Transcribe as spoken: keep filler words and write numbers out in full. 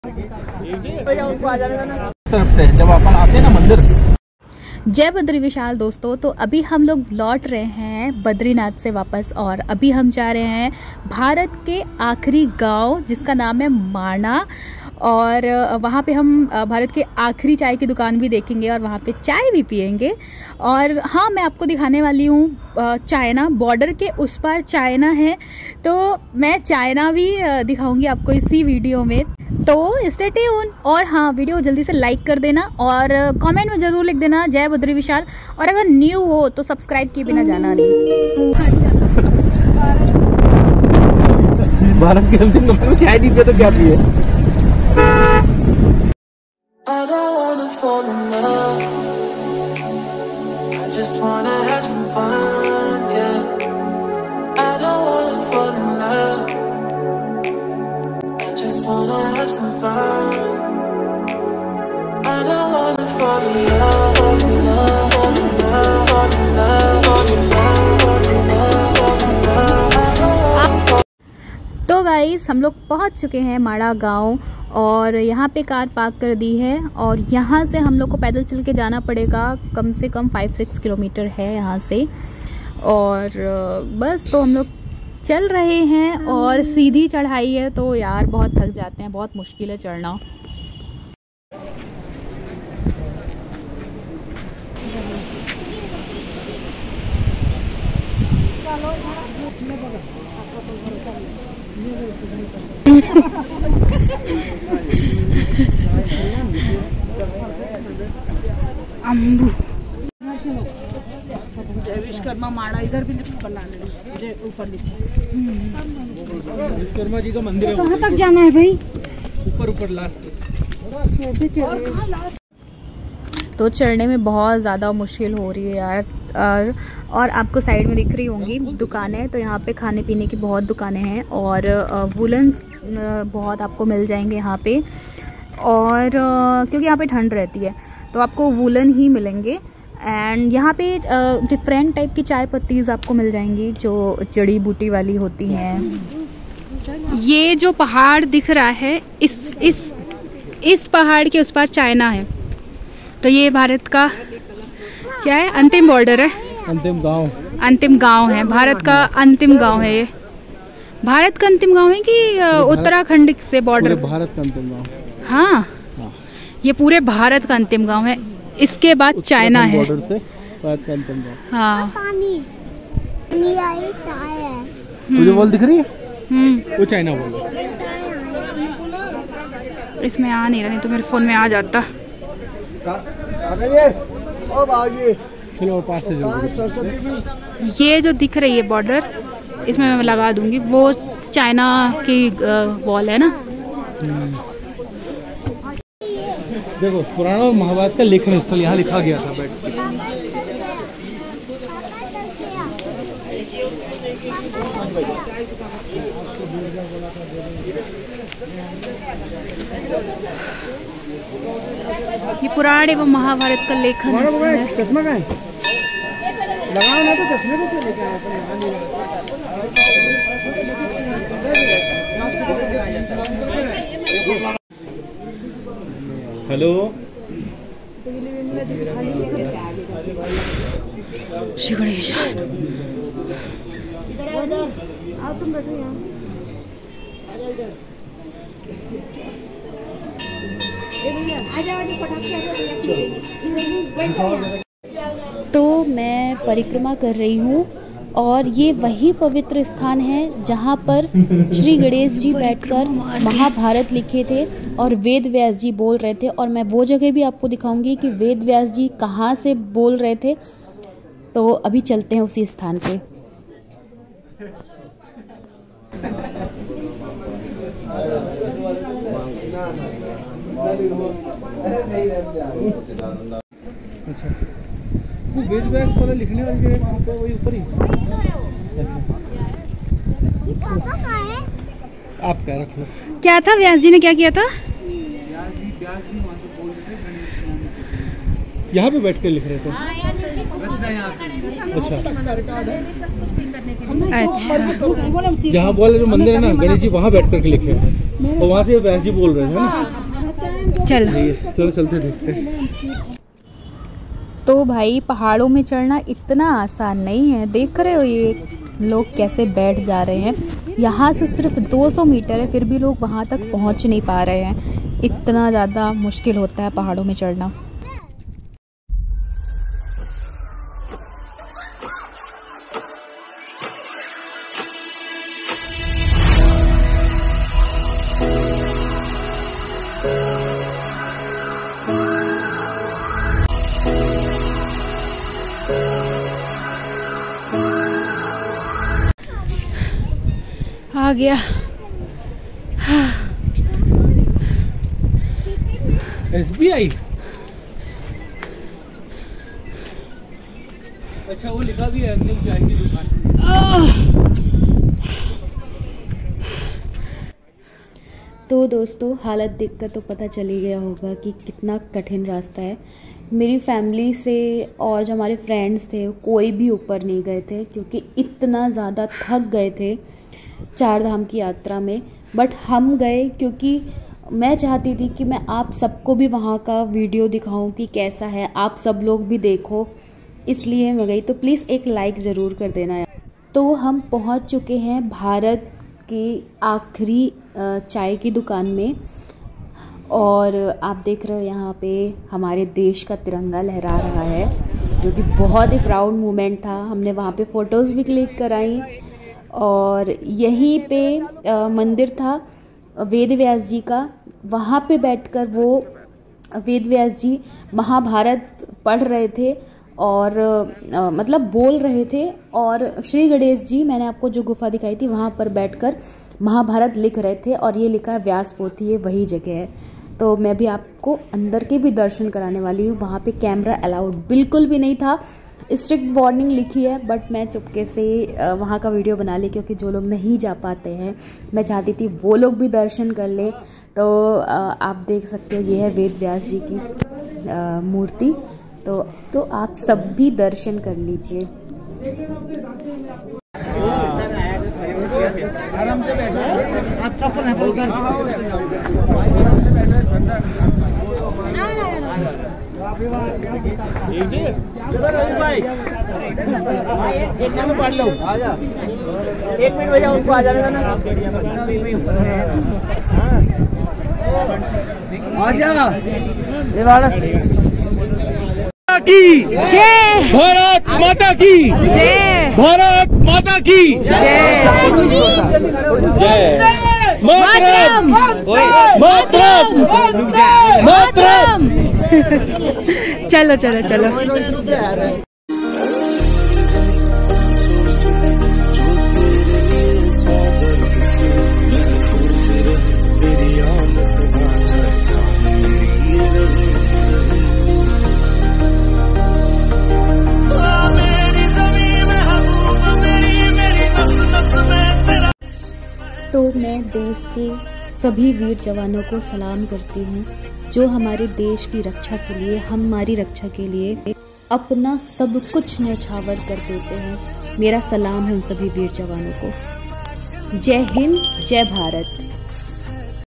तरफ से जब अपन आते हैं ना मंदिर। जय बद्री विशाल दोस्तों, तो अभी हम लोग लौट रहे हैं बद्रीनाथ से वापस और अभी हम जा रहे हैं भारत के आखिरी गांव जिसका नाम है माणा। और वहाँ पे हम भारत के आखिरी चाय की दुकान भी देखेंगे और वहाँ पे चाय भी पियेंगे। और हाँ, मैं आपको दिखाने वाली हूँ चाइना, बॉर्डर के उस पार चाइना है, तो मैं चाइना भी दिखाऊंगी आपको इसी वीडियो में, तो स्टे ट्यून। और हाँ, वीडियो जल्दी से लाइक कर देना और कमेंट में ज़रूर लिख देना जय बद्री विशाल। और अगर न्यू हो तो सब्सक्राइब किए बिना जाना नहीं। भारत के अंतिम नंबर में चाय नहीं पिए तो क्या पिए। I don't wanna fall in love. I just wanna have some fun, yeah. I don't wanna fall in love. I just wanna have some fun. I don't wanna fall in love, fall in love, fall in love, fall in love, fall in love, fall in love, fall in love. I don't wanna fall. तो guys, हम लोग पहुंच चुके हैं माणा गांव और यहाँ पे कार पार्क कर दी है और यहाँ से हम लोग को पैदल चल के जाना पड़ेगा। कम से कम फाइव सिक्स किलोमीटर है यहाँ से। और बस तो हम लोग चल रहे हैं और सीधी चढ़ाई है, तो यार बहुत थक जाते हैं, बहुत मुश्किल है चढ़ना। अम्बू जय विश्वकर्मा माणा, इधर भी बना लेना, जय ऊपर विश्वकर्मा जी का मंदिर है। कहाँ तक जाना है भाई? ऊपर ऊपर लास्ट। तो चढ़ने में बहुत ज़्यादा मुश्किल हो रही है यार। और और आपको साइड में दिख रही होंगी दुकानें, तो यहाँ पे खाने पीने की बहुत दुकानें हैं और वुलन्स बहुत आपको मिल जाएंगे यहाँ पे। और क्योंकि यहाँ पे ठंड रहती है तो आपको वुलन ही मिलेंगे। एंड यहाँ पे डिफरेंट टाइप की चाय पत्तीज आपको मिल जाएंगी जो जड़ी बूटी वाली होती हैं। ये जो पहाड़ दिख रहा है, इस इस इस पहाड़ के उस पार चाइना है, तो ये भारत का क्या है, अंतिम बॉर्डर है, अंतिम गांव अंतिम गांव है, भारत का अंतिम गांव है। ये भारत का अंतिम गांव है कि उत्तराखंड से बॉर्डर? भारत का अंतिम गांव। हाँ, ये पूरे भारत का अंतिम गांव है, इसके बाद चाइना है। बॉर्डर से भारत का अंतिम गांव। हाँ, पानी आई चाय है। तुझे बॉल दिख रही है? हम्म, वो चाइना बॉल है। इसमें आ नहीं रहा, नहीं तो मेरे फोन में आ जाता। चलो पास से जाओ। ये जो दिख रही है बॉर्डर, इसमें मैं लगा दूंगी, वो चाइना की वॉल है ना। देखो, पुराना और महाभारत का लेखन स्थल यहाँ लिखा गया था। बैठ ये पुराण एवं महाभारत का लेखन स्थल है। चश्मा कहाँ है? लगाओ ना, तो चश्मे को क्यों लेके आए? हेलो, श्री गणेश। तो मैं परिक्रमा कर रही हूँ और ये वही पवित्र स्थान है जहाँ पर श्री गणेश जी बैठकर महाभारत लिखे थे और वेद व्यास जी बोल रहे थे। और मैं वो जगह भी आपको दिखाऊंगी कि वेद व्यास जी कहाँ से बोल रहे थे। तो अभी चलते हैं उसी स्थान पे। अच्छा, तो वेद व्यास वाला लिखने वाली जगह कहाँ पे? वही ऊपर ही। ये पापा का है? आप क्या रख लो। क्या था, व्यास जी ने क्या किया था? यहाँ पे बैठ के लिख रहे थे। हाँ, अच्छा। अच्छा, जहाँ बोल जो मंदिर है ना गणेश जी वहाँ बैठ करके लिखे हैं और वहाँ से व्यास जी बोल रहे हैं ना। चलो चलो चलते देखते हैं। तो भाई पहाड़ों में चढ़ना इतना आसान नहीं है। देख रहे हो ये लोग कैसे बैठ जा रहे हैं। यहाँ से सिर्फ दो सौ मीटर है, फिर भी लोग वहाँ तक पहुँच नहीं पा रहे हैं। इतना ज़्यादा मुश्किल होता है पहाड़ों में चढ़ना। आ गया। S B I. अच्छा वो लिखा भी है अंतिम चाय की दुकान। तो दोस्तों हालत देखकर तो पता चल ही गया होगा कि कितना कठिन रास्ता है। मेरी फैमिली से और जो हमारे फ्रेंड्स थे कोई भी ऊपर नहीं गए थे क्योंकि इतना ज़्यादा थक गए थे चार धाम की यात्रा में। बट हम गए क्योंकि मैं चाहती थी कि मैं आप सबको भी वहाँ का वीडियो दिखाऊं कि कैसा है, आप सब लोग भी देखो, इसलिए मैं गई। तो प्लीज़ एक लाइक ज़रूर कर देना यार। तो हम पहुँच चुके हैं भारत की आखिरी चाय की दुकान में और आप देख रहे हो यहाँ पे हमारे देश का तिरंगा लहरा रहा है, जो कि बहुत ही प्राउड मोमेंट था। हमने वहाँ पे फ़ोटोज़ भी क्लिक कराई और यहीं पे आ, मंदिर था वेद व्यास जी का। वहाँ पे बैठकर वो वेद व्यास जी महाभारत पढ़ रहे थे और आ, मतलब बोल रहे थे। और श्री गणेश जी, मैंने आपको जो गुफा दिखाई थी वहाँ पर बैठकर महाभारत लिख रहे थे और ये लिखा है व्यास पोथी, ये वही जगह है। तो मैं भी आपको अंदर के भी दर्शन कराने वाली हूँ। वहाँ पे कैमरा अलाउड बिल्कुल भी नहीं था, स्ट्रिक्ट वार्निंग लिखी है, बट मैं चुपके से वहाँ का वीडियो बना ली क्योंकि जो लोग नहीं जा पाते हैं मैं चाहती थी वो लोग भी दर्शन कर ले। तो आप देख सकते हो ये है वेद व्यास जी की मूर्ति। तो तो आप सब भी दर्शन कर लीजिए। आराम से बैठो, आप सबको मैं बोल पढ़ लो, एक मिनट बजा उनको आ जाएगा ना। आजा की जय भारत माता की जय भारत माता की जय जय मातरम मातरम मातरम। चलो चलो चलो। तो मैं देश के सभी वीर जवानों को सलाम करती हूँ जो हमारे देश की रक्षा के लिए, हमारी रक्षा के लिए अपना सब कुछ न्यौछावर कर देते हैं। मेरा सलाम है उन सभी वीर जवानों को। जय हिंद, जय भारत।